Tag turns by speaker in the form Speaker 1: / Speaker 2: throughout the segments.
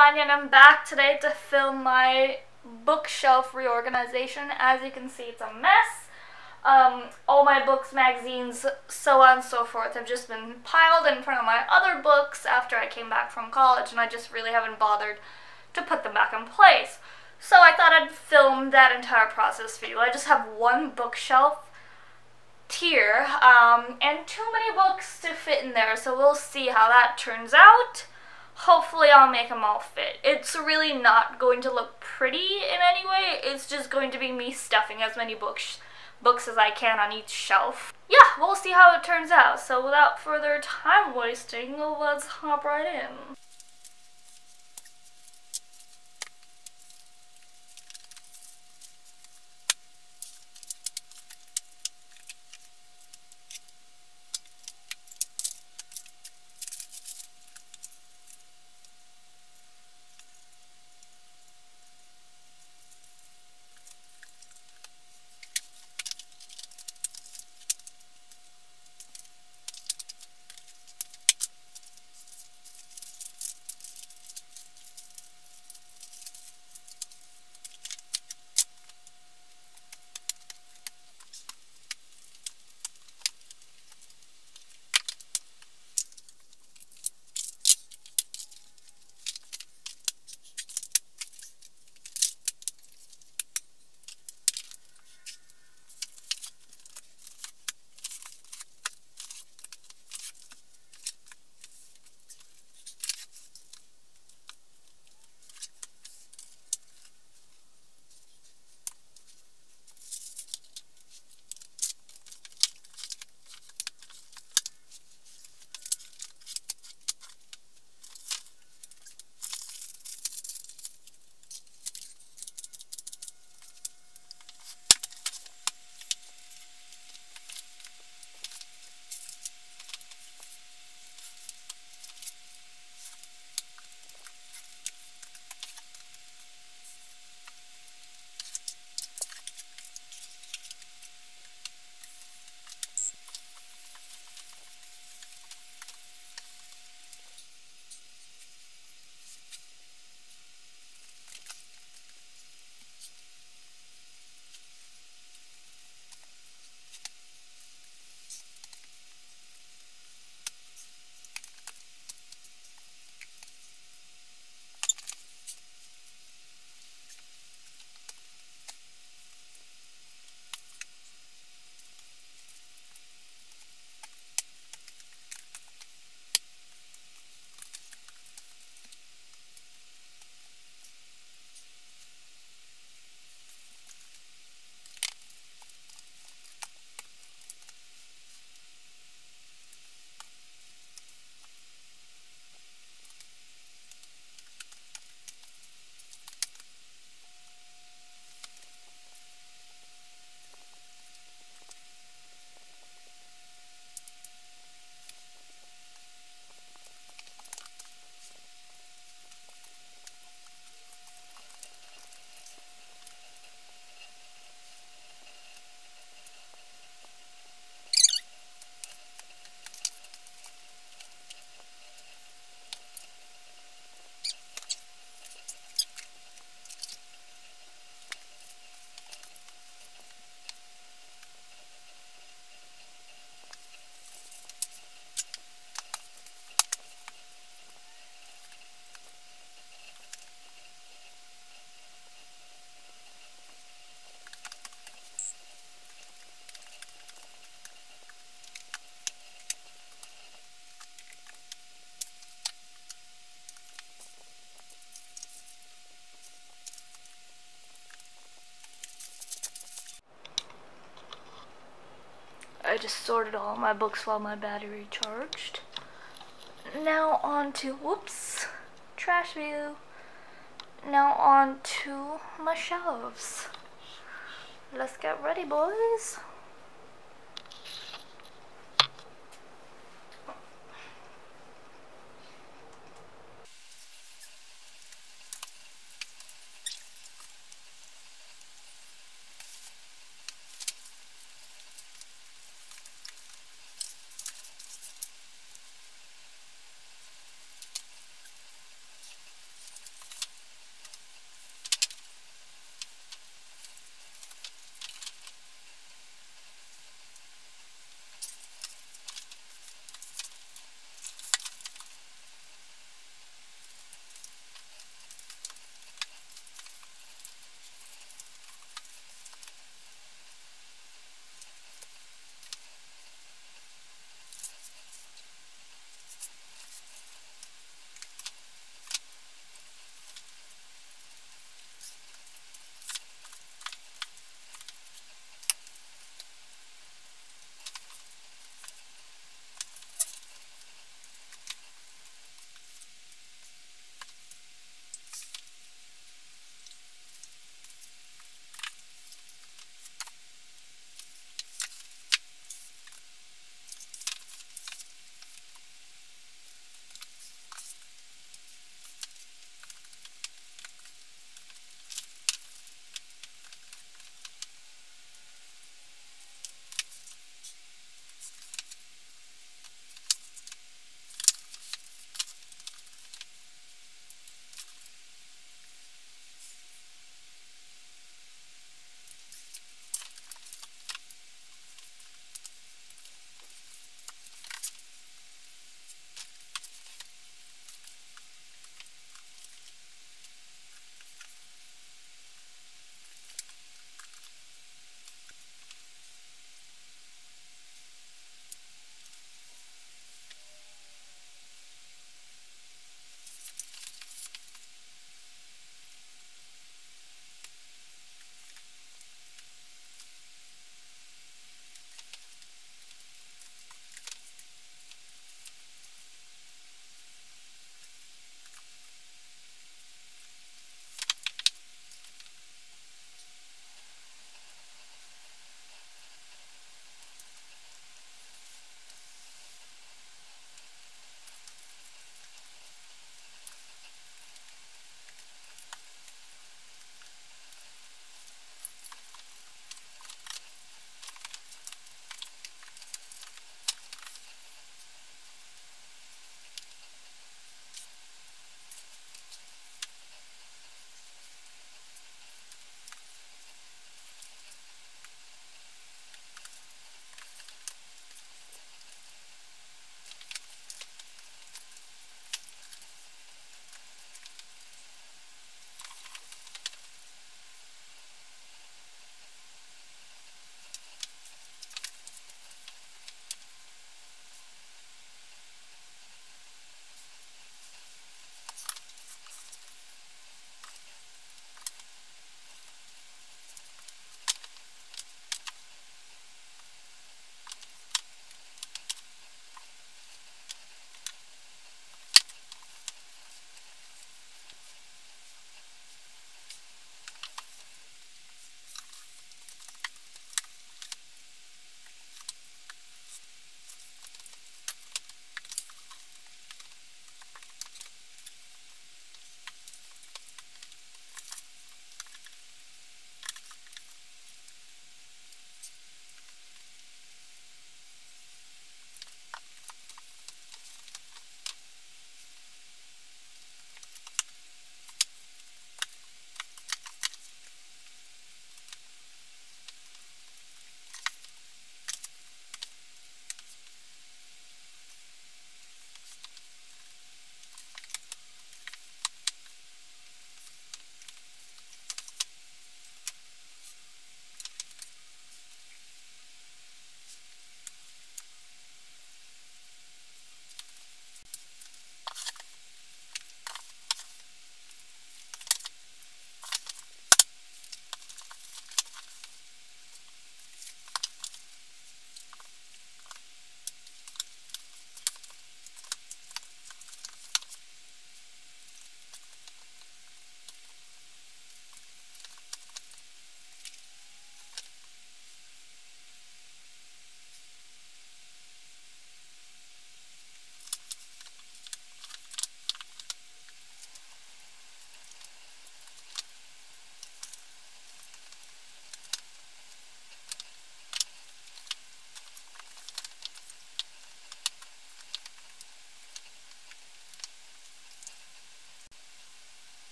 Speaker 1: Sonia and I'm back today to film my bookshelf reorganization. As you can see, it's a mess. All my books, magazines, so on and so forth have just been piled in front of my other books after I came back from college, and I just really haven't bothered to put them back in place. So I thought I'd film that entire process for you. I just have one bookshelf tier, and too many books to fit in there, so we'll see how that turns out. Hopefully I'll make them all fit. It's really not going to look pretty in any way. It's just going to be me stuffing as many books as I can on each shelf. Yeah, we'll see how it turns out. So without further time wasting, let's hop right in. I just sorted all my books while my battery charged. Now on to, whoops, trash view. Now on to my shelves. Let's get ready, boys.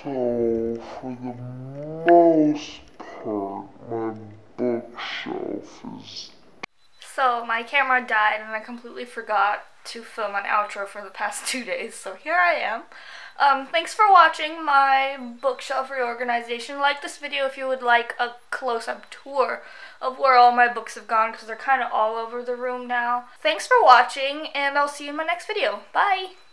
Speaker 2: So, for the most part, my bookshelf is...
Speaker 1: So, my camera died and I completely forgot to film an outro for the past 2 days, so here I am. Thanks for watching my bookshelf reorganization. Like this video if you would like a close-up tour of where all my books have gone, because they're kind of all over the room now. Thanks for watching, and I'll see you in my next video. Bye!